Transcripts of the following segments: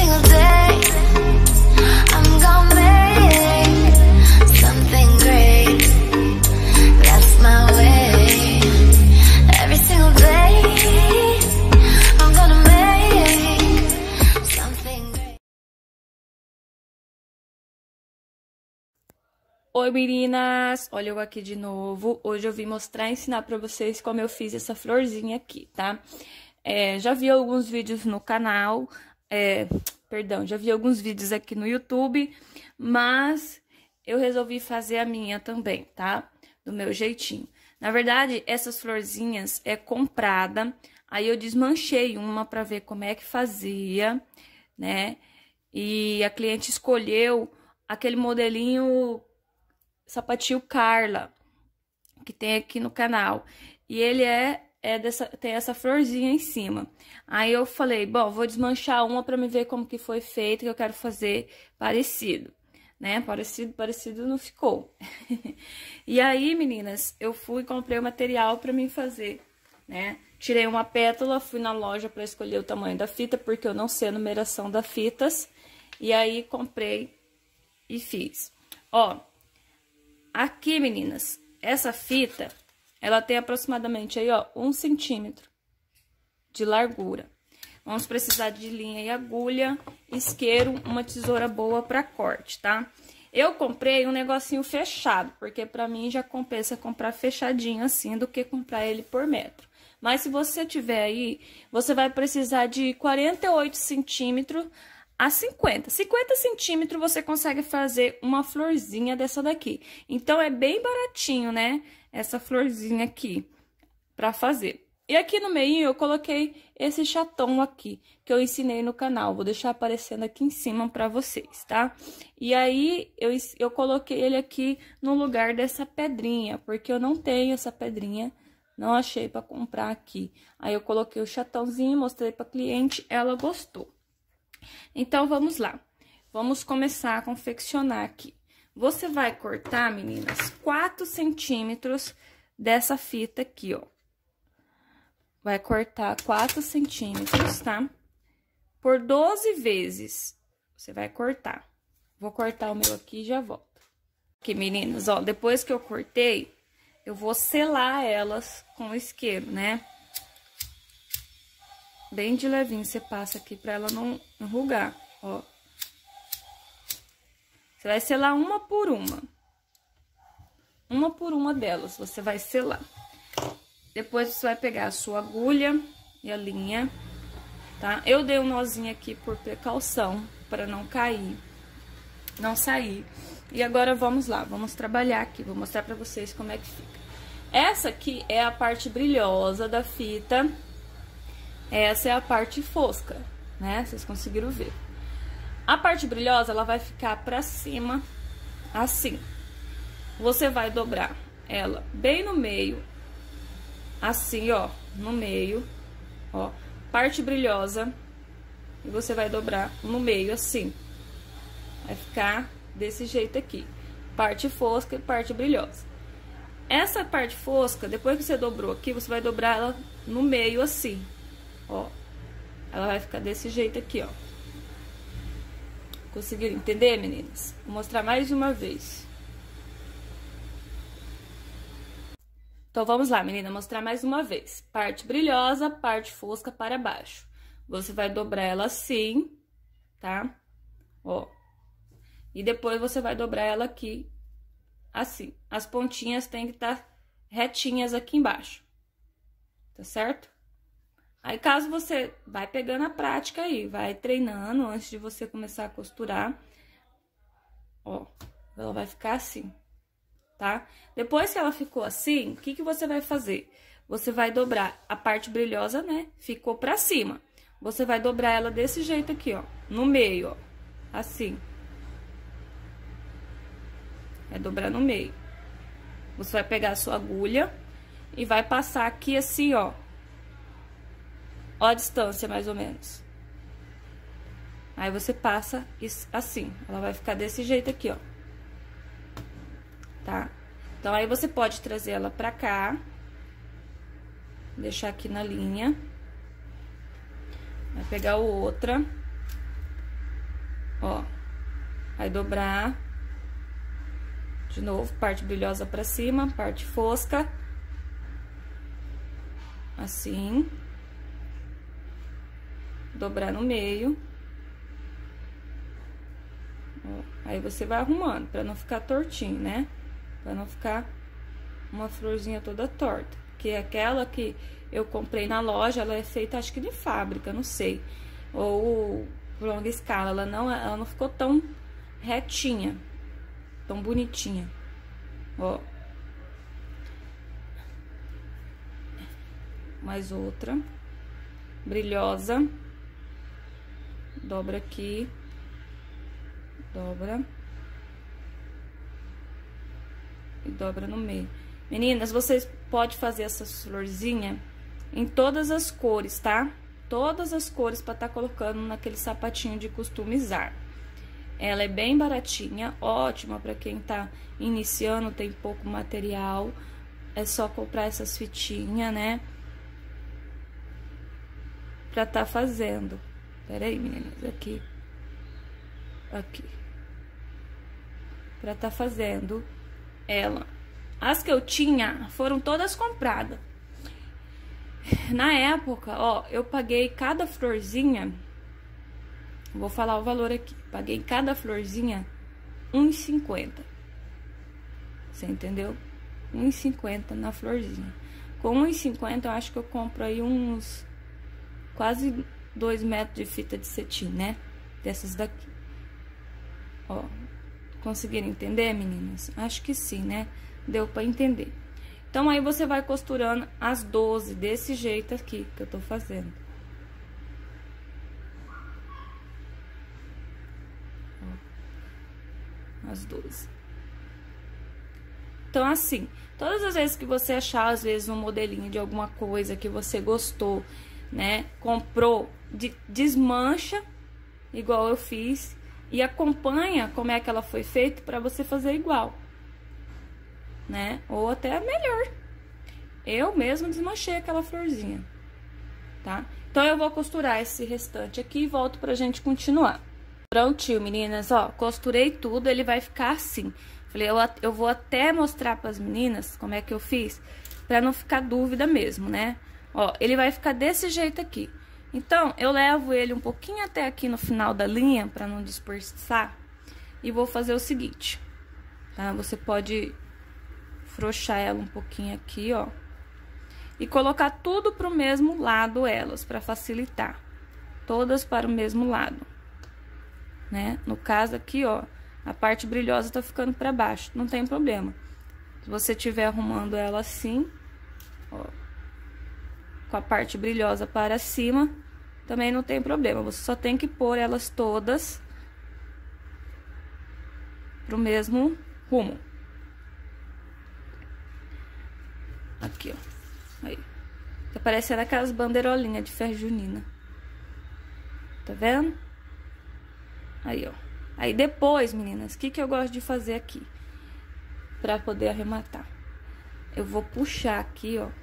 single day I'm gonna make something great. That's my way. Every single day I'm gonna make something great. Oi meninas, olha eu aqui de novo. Hoje eu vim mostrar e ensinar pra vocês como eu fiz essa florzinha aqui, tá? Já vi alguns vídeos no canal, já vi alguns vídeos aqui no YouTube, mas eu resolvi fazer a minha também, tá? Do meu jeitinho. Na verdade, essas florzinhas é comprada, aí eu desmanchei uma pra ver como é que fazia, né? E a cliente escolheu aquele modelinho sapatinho Carla, que tem aqui no canal. E ele tem essa florzinha em cima. Aí eu falei, bom, vou desmanchar uma pra me ver como que foi feito, que eu quero fazer parecido, né? Parecido não ficou. E aí, meninas, eu fui e comprei o material pra mim fazer, né? Tirei uma pétala, fui na loja pra escolher o tamanho da fita, porque eu não sei a numeração das fitas. E aí, comprei e fiz. Ó, aqui, meninas, essa fita, ela tem aproximadamente aí, ó, 1 centímetro de largura. Vamos precisar de linha e agulha, isqueiro, uma tesoura boa pra corte, tá? Eu comprei um negocinho fechado, porque pra mim já compensa comprar fechadinho assim do que comprar ele por metro. Mas se você tiver aí, você vai precisar de 48 centímetros a 50. 50 centímetros você consegue fazer uma florzinha dessa daqui. Então, é bem baratinho, né? Essa florzinha aqui pra fazer. E aqui no meio eu coloquei esse chatão aqui, que eu ensinei no canal. Vou deixar aparecendo aqui em cima pra vocês, tá? E aí, eu coloquei ele aqui no lugar dessa pedrinha, porque eu não tenho essa pedrinha, não achei pra comprar aqui. Aí, eu coloquei o chatãozinho, mostrei pra cliente, ela gostou. Então, vamos lá. Vamos começar a confeccionar aqui. Você vai cortar, meninas, 4 centímetros dessa fita aqui, ó. Vai cortar 4 centímetros, tá? Por 12 vezes, você vai cortar. Vou cortar o meu aqui e já volto. Aqui, meninas, ó, depois que eu cortei, eu vou selar elas com o isqueiro, né? Bem de levinho, você passa aqui pra ela não enrugar, ó. Você vai selar uma por uma. Uma por uma delas, você vai selar. Depois, você vai pegar a sua agulha e a linha, tá? Eu dei um nozinho aqui por precaução, pra não cair, não sair. E agora, vamos lá, vamos trabalhar aqui. Vou mostrar pra vocês como é que fica. Essa aqui é a parte brilhosa da fita. Essa é a parte fosca, né? Vocês conseguiram ver. A parte brilhosa, ela vai ficar pra cima, assim. Você vai dobrar ela bem no meio, assim, ó, no meio, ó. Parte brilhosa, e você vai dobrar no meio, assim. Vai ficar desse jeito aqui. Parte fosca e parte brilhosa. Essa parte fosca, depois que você dobrou aqui, você vai dobrar ela no meio, assim. Ó, ela vai ficar desse jeito aqui, ó. Conseguiram entender, meninas? Vou mostrar mais uma vez. Então, vamos lá, menina, mostrar mais uma vez. Parte brilhosa, parte fosca para baixo. Você vai dobrar ela assim, tá? Ó. E depois você vai dobrar ela aqui, assim. As pontinhas têm que estar retinhas aqui embaixo. Tá certo? Aí, caso você vai pegando a prática aí, vai treinando antes de você começar a costurar, ó, ela vai ficar assim, tá? Depois que ela ficou assim, o que que você vai fazer? Você vai dobrar a parte brilhosa, né? Ficou pra cima. Você vai dobrar ela desse jeito aqui, ó, no meio, ó, assim. Vai dobrar no meio. Você vai pegar a sua agulha e vai passar aqui assim, ó. Ó a distância, mais ou menos. Aí, você passa assim. Ela vai ficar desse jeito aqui, ó. Tá? Então, aí você pode trazer ela pra cá. Deixar aqui na linha. Vai pegar outra. Ó, vai dobrar. De novo, parte brilhosa pra cima, parte fosca. Assim. Dobrar no meio. Ó, aí você vai arrumando, pra não ficar tortinho, né? Pra não ficar uma florzinha toda torta. Porque aquela que eu comprei na loja, ela é feita, acho que de fábrica, não sei. Ou por longa escala, ela não ficou tão retinha, tão bonitinha. Ó. Mais outra. Brilhosa. Dobra aqui. Dobra. E dobra no meio. Meninas, vocês podem fazer essas florzinhas em todas as cores, tá? Todas as cores pra tá colocando naquele sapatinho de customizar. Ela é bem baratinha, ótima pra quem tá iniciando, tem pouco material. É só comprar essas fitinhas, né? Pra tá fazendo. Pera aí, meninas, aqui. Aqui. Pra tá fazendo ela. As que eu tinha foram todas compradas. Na época, ó, eu paguei cada florzinha. Vou falar o valor aqui. Paguei cada florzinha R$1,50. Você entendeu? R$1,50 na florzinha. Com R$1,50 eu acho que eu compro aí uns quase 2 metros de fita de cetim, né? Dessas daqui. Ó, conseguiram entender, meninas? Acho que sim, né? Deu pra entender. Então, aí você vai costurando as 12 desse jeito aqui que eu tô fazendo. Ó, as 12. Então, assim, todas as vezes que você achar, às vezes, um modelinho de alguma coisa que você gostou, né? Comprou, desmancha, igual eu fiz, e acompanha como é que ela foi feita pra você fazer igual. Né? Ou até melhor. Eu mesmo desmanchei aquela florzinha, tá? Então, eu vou costurar esse restante aqui e volto pra gente continuar. Prontinho, meninas, ó, costurei tudo, ele vai ficar assim. Falei, eu vou até mostrar pras meninas como é que eu fiz, pra não ficar dúvida mesmo, né? Ó, ele vai ficar desse jeito aqui. Então, eu levo ele um pouquinho até aqui no final da linha, pra não dispersar, e vou fazer o seguinte, tá? Você pode frouxar ela um pouquinho aqui, ó. E colocar tudo pro mesmo lado elas, pra facilitar. Todas para o mesmo lado, né? No caso aqui, ó, a parte brilhosa tá ficando pra baixo, não tem problema. Se você estiver arrumando ela assim, ó, com a parte brilhosa para cima, também não tem problema. Você só tem que pôr elas todas pro mesmo rumo. Aqui, ó. Aí. Tá parecendo aquelas bandeirolinhas de festa junina. Tá vendo? Aí, ó. Aí depois, meninas, o que eu gosto de fazer aqui? Pra poder arrematar. Eu vou puxar aqui, ó.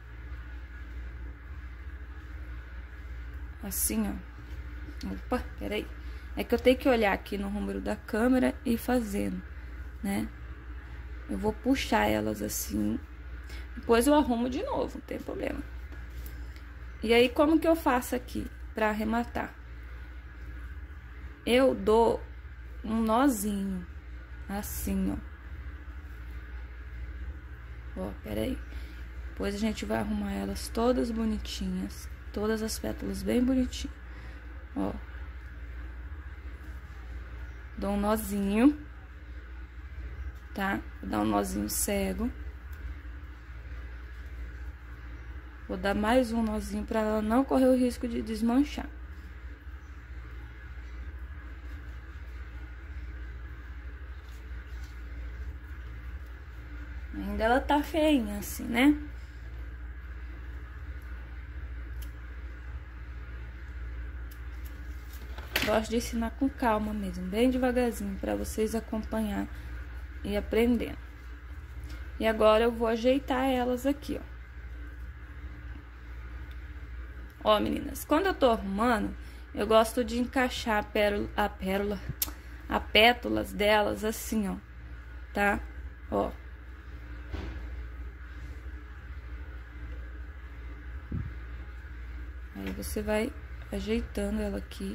Assim, ó. Opa, peraí. É que eu tenho que olhar aqui no número da câmera e ir fazendo, né? Eu vou puxar elas assim. Depois eu arrumo de novo, não tem problema. E aí, como que eu faço aqui pra arrematar? Eu dou um nozinho, assim, ó. Ó, peraí. Depois a gente vai arrumar elas todas bonitinhas. Todas as pétalas bem bonitinhas. Ó. Dou um nozinho. Tá? Vou dar um nozinho cego. Vou dar mais um nozinho pra ela não correr o risco de desmanchar. Ainda ela tá feinha assim, né? Gosto de ensinar com calma mesmo, bem devagarzinho, pra vocês acompanhar e aprendendo. E agora eu vou ajeitar elas aqui, ó. Ó, meninas, quando eu tô arrumando, eu gosto de encaixar a pétalas delas assim, ó, tá? Ó. Aí você vai ajeitando ela aqui.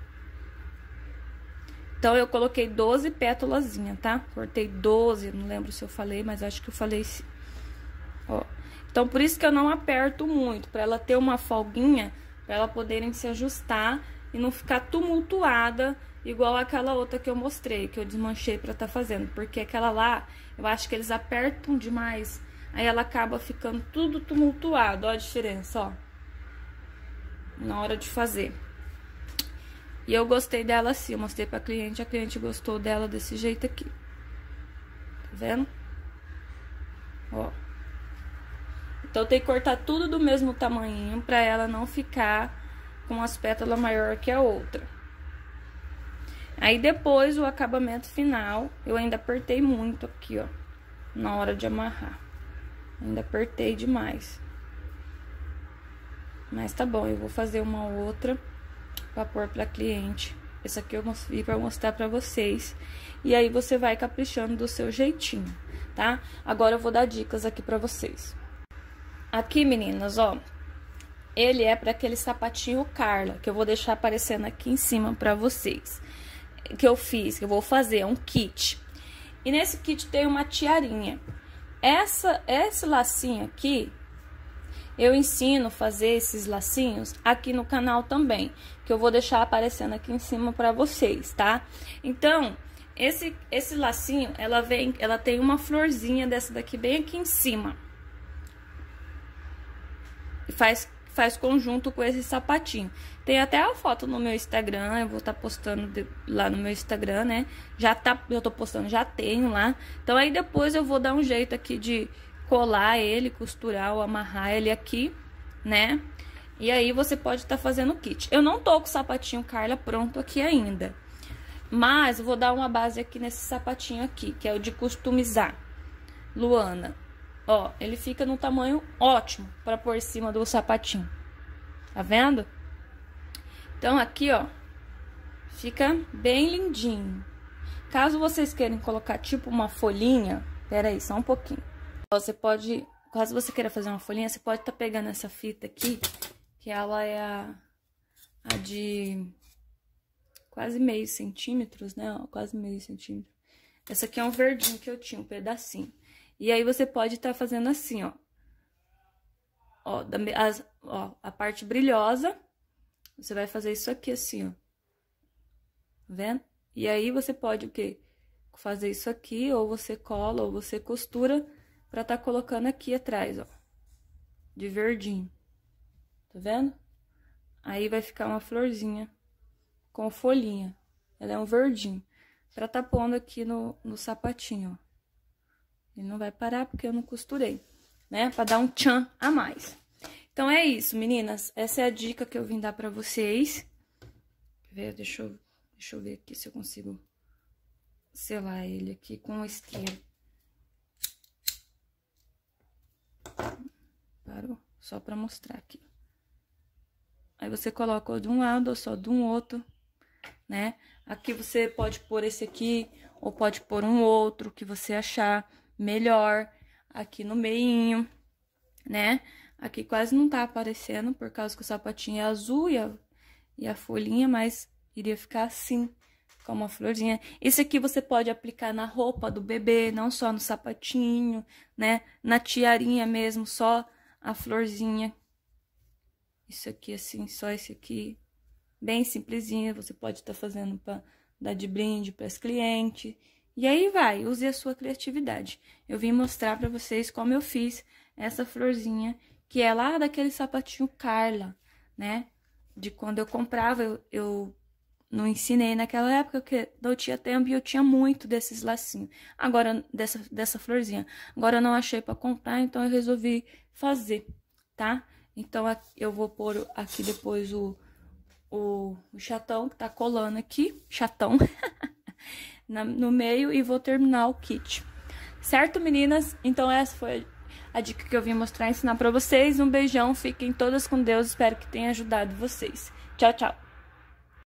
Então, eu coloquei 12 pétalazinhas, tá? Cortei 12, não lembro se eu falei, mas acho que eu falei sim. Ó. Então, por isso que eu não aperto muito, pra ela ter uma folguinha, pra ela poderem se ajustar e não ficar tumultuada, igual aquela outra que eu mostrei, que eu desmanchei pra tá fazendo. Porque aquela lá, eu acho que eles apertam demais, aí ela acaba ficando tudo tumultuado, ó a diferença, ó. Na hora de fazer. E eu gostei dela assim, eu mostrei pra cliente, a cliente gostou dela desse jeito aqui. Tá vendo? Ó. Então, tem que cortar tudo do mesmo tamanho, pra ela não ficar com as pétalas maior que a outra. Aí, depois, o acabamento final, eu ainda apertei muito aqui, ó, na hora de amarrar. Ainda apertei demais. Mas tá bom, eu vou fazer uma outra pra pôr pra cliente. Essa aqui eu vim pra mostrar pra vocês. E aí, você vai caprichando do seu jeitinho, tá? Agora, eu vou dar dicas aqui pra vocês. Aqui, meninas, ó, ele é pra aquele sapatinho Carla, que eu vou deixar aparecendo aqui em cima pra vocês. Que eu fiz, que eu vou fazer, é um kit. E nesse kit tem uma tiarinha. Esse lacinho aqui, eu ensino a fazer esses lacinhos aqui no canal também, que eu vou deixar aparecendo aqui em cima pra vocês, tá? Então, esse lacinho, ela tem uma florzinha dessa daqui bem aqui em cima. E faz conjunto com esse sapatinho. Tem até a foto no meu Instagram, eu vou estar postando lá no meu Instagram, né? Eu tô postando, já tenho lá. Então, aí depois eu vou dar um jeito aqui de colar ele, costurar ou amarrar ele aqui, né? E aí você pode estar fazendo o kit. Eu não tô com o sapatinho Carla pronto aqui ainda, mas eu vou dar uma base aqui nesse sapatinho aqui, que é o de customizar Luana. Ó, ele fica no tamanho ótimo pra pôr em cima do sapatinho. Tá vendo? Então, aqui, ó, fica bem lindinho. Caso vocês queiram colocar tipo uma folhinha, pera aí, só um pouquinho. Você pode, caso você queira fazer uma folhinha, você pode estar pegando essa fita aqui, que ela é a de quase meio centímetros, né? Ó, quase meio centímetro. Essa aqui é um verdinho que eu tinha, um pedacinho. E aí, você pode estar fazendo assim, ó. Ó, a parte brilhosa, você vai fazer isso aqui assim, ó. Tá vendo? E aí, você pode o quê? Fazer isso aqui, ou você cola, ou você costura, pra tá colocando aqui atrás, ó. De verdinho. Tá vendo? Aí, vai ficar uma florzinha com folhinha. Ela é um verdinho. Pra tá pondo aqui no sapatinho, ó. Ele não vai parar porque eu não costurei, né? Pra dar um tchan a mais. Então, é isso, meninas. Essa é a dica que eu vim dar pra vocês. Quer ver? Deixa eu ver aqui se eu consigo selar ele aqui com o isqueiro. Parou? Só pra mostrar aqui. Aí, você coloca ou de um lado ou só de um outro, né? Aqui você pode pôr esse aqui, ou pode pôr um outro que você achar melhor, aqui no meinho, né? Aqui quase não tá aparecendo, por causa que o sapatinho é azul e a folhinha, mas iria ficar assim, com uma florzinha. Esse aqui você pode aplicar na roupa do bebê, não só no sapatinho, né? Na tiarinha mesmo, só a florzinha. Isso aqui, assim, só esse aqui, bem simplesinho, você pode estar fazendo pra dar de brinde para as clientes. E aí vai, use a sua criatividade. Eu vim mostrar pra vocês como eu fiz essa florzinha, que é lá daquele sapatinho Carla, né? De quando eu comprava, eu não ensinei naquela época, porque não tinha tempo e eu tinha muito desses lacinhos. Agora, dessa florzinha. Agora eu não achei pra comprar, então eu resolvi fazer, tá? Então, eu vou pôr aqui depois o chatão que tá colando aqui, chatão, no meio, e vou terminar o kit. Certo, meninas? Então, essa foi a dica que eu vim mostrar e ensinar pra vocês. Um beijão, fiquem todas com Deus, espero que tenha ajudado vocês. Tchau, tchau!